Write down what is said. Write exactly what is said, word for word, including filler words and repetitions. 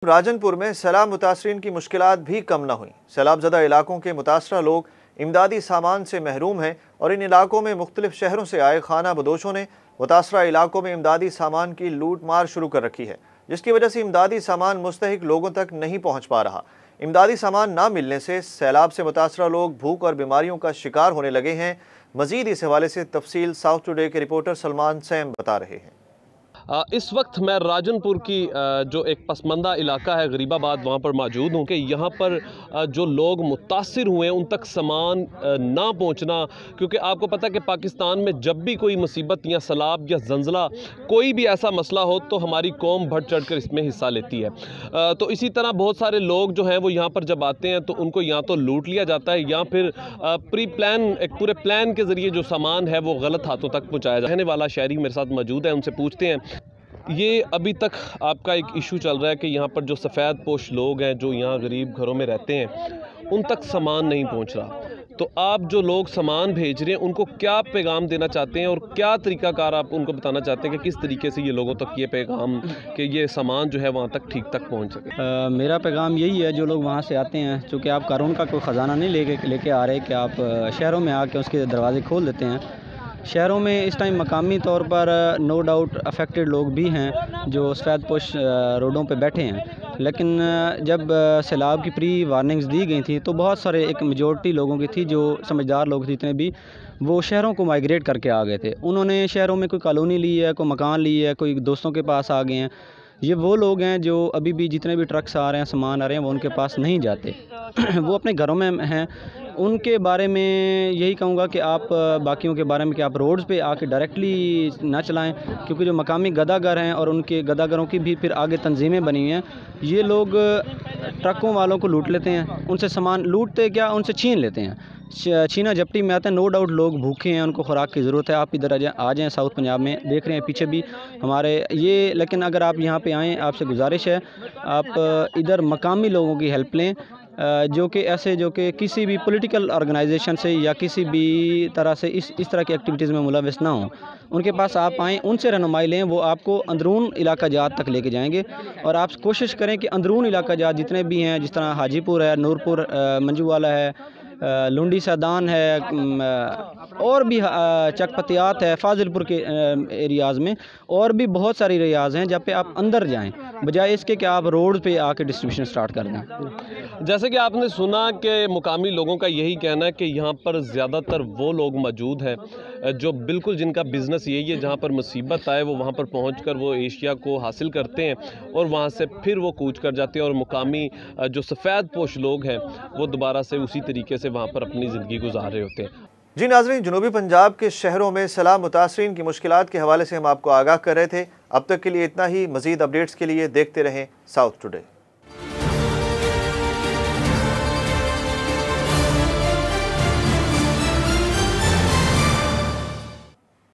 राजनपुर में सैलाब मुतासरीन की मुश्किलात भी कम न हुई। सैलाब ज़दा इलाकों के मुतासरा लोग इमदादी सामान से महरूम हैं और इन इलाकों में मुख्तलिफ शहरों से आए खाना बदोशों ने मुतासरा इलाकों में इमदादी सामान की लूट मार शुरू कर रखी है, जिसकी वजह से इमदादी सामान मुस्तहिक लोगों तक नहीं पहुँच पा रहा। इमदादी सामान ना मिलने से सैलाब से मुतासरा लोग भूख और बीमारियों का शिकार होने लगे हैं। मजीद इस हवाले से तफसील साउथ टुडे के रिपोर्टर सलमान सैम बता रहे हैं। इस वक्त मैं राजनपुर की जो एक पसमंदा इलाका है गरीबाबाद, वहाँ पर मौजूद हूँ कि यहाँ पर जो लोग मुतासिर हुए हैं उन तक सामान ना पहुँचना, क्योंकि आपको पता है कि पाकिस्तान में जब भी कोई मुसीबत या सैलाब या जंजला कोई भी ऐसा मसला हो तो हमारी कौम बढ़ चढ़ कर इसमें हिस्सा लेती है। तो इसी तरह बहुत सारे लोग जो हैं वो यहाँ पर जब आते हैं तो उनको या तो लूट लिया जाता है या फिर प्री प्लान एक पूरे प्लान के ज़रिए जो सामान है वो गलत हाथों तक पहुँचाया जाता है। रहने वाला शहरी मेरे साथ मौजूद है, उनसे पूछते हैं। ये अभी तक आपका एक इशू चल रहा है कि यहाँ पर जो सफ़ेद पोश लोग हैं जो यहाँ गरीब घरों में रहते हैं उन तक सामान नहीं पहुँच रहा, तो आप जो लोग सामान भेज रहे हैं उनको क्या पैगाम देना चाहते हैं और क्या तरीक़ाकार आप उनको बताना चाहते हैं कि किस तरीके से ये लोगों तक ये पैगाम कि ये सामान जो है वहाँ तक ठीक तक पहुँच सके? आ, मेरा पैगाम यही है, जो लोग वहाँ से आते हैं, चूँकि आप कानून का कोई ख़जाना नहीं लेके लेके आ रहे कि आप शहरों में आके उसके दरवाजे खोल देते हैं। शहरों में इस टाइम मकामी तौर पर नो डाउट अफेक्टेड लोग भी हैं जो सफ़ेद पोश रोडों पे बैठे हैं, लेकिन जब सैलाब की प्री वार्निंग्स दी गई थी तो बहुत सारे एक मेजॉरिटी लोगों की थी जो समझदार लोग थे, इतने भी वो शहरों को माइग्रेट करके आ गए थे। उन्होंने शहरों में कोई कॉलोनी ली है, कोई मकान ली है, कोई दोस्तों के पास आ गए हैं। ये वो लोग हैं जो अभी भी जितने भी ट्रक्स आ रहे हैं, सामान आ रहे हैं, वो उनके पास नहीं जाते वो अपने घरों में हैं। उनके बारे में यही कहूँगा कि आप बाकियों के बारे में कि आप रोड्स पे आके डायरेक्टली ना चलाएं, क्योंकि जो मकामी गदागर हैं और उनके गदागरों की भी फिर आगे तंजीमें बनी हुई हैं, ये लोग ट्रकों वालों को लूट लेते हैं, उनसे सामान लूटते क्या उनसे छीन लेते हैं। छीना झपटी में आते हैं। नो डाउट लोग भूखे हैं, उनको खुराक की ज़रूरत है। आप इधर आ जाएँ, साउथ पंजाब में देख रहे हैं पीछे भी हमारे ये, लेकिन अगर आप यहाँ पे आएँ, आपसे गुजारिश है आप इधर मकामी लोगों की हेल्प लें, जो कि ऐसे जो कि किसी भी पॉलिटिकल ऑर्गेनाइजेशन से या किसी भी तरह से इस इस तरह की एक्टिविटीज़ में मुलविस ना हों। उनके पास आप आएँ, उनसे रहनुमाई लें, वो आपको अंदरून इलाका जात तक लेके जाएंगे। और आप कोशिश करें कि अंदरून इलाका जात जितने भी हैं, जिस तरह हाजीपुर है, नूरपुर मंजू वाला है, लुंडी सैदान है, और भी चकपतियात है, फाजिलपुर के एरियाज़ में और भी बहुत सारी एरियाज़ हैं जहाँ पे आप अंदर जाएं, बजाय इसके कि आप रोड पे आके डिस्ट्रीब्यूशन स्टार्ट कर दें। जैसे कि आपने सुना कि मुकामी लोगों का यही कहना है कि यहाँ पर ज़्यादातर वो लोग मौजूद हैं जो बिल्कुल जिनका बिज़नेस यही है, जहाँ पर मुसीबत आए वो वहाँ पर पहुँचकर वो एशिया को हासिल करते हैं और वहाँ से फिर वो कूच कर जाते हैं और मुकामी जो सफ़ेद पोश लोग हैं वो दोबारा से उसी तरीके से वहाँ पर अपनी ज़िंदगी गुजार रहे होते हैं। जी नाज़रीन, जनूबी पंजाब के शहरों में सैलाब मुतासरीन की मुश्किलात के हवाले से हम आपको आगाह कर रहे थे। अब तक के लिए इतना ही। मज़ीद अपडेट्स के लिए देखते रहें साउथ टुडे।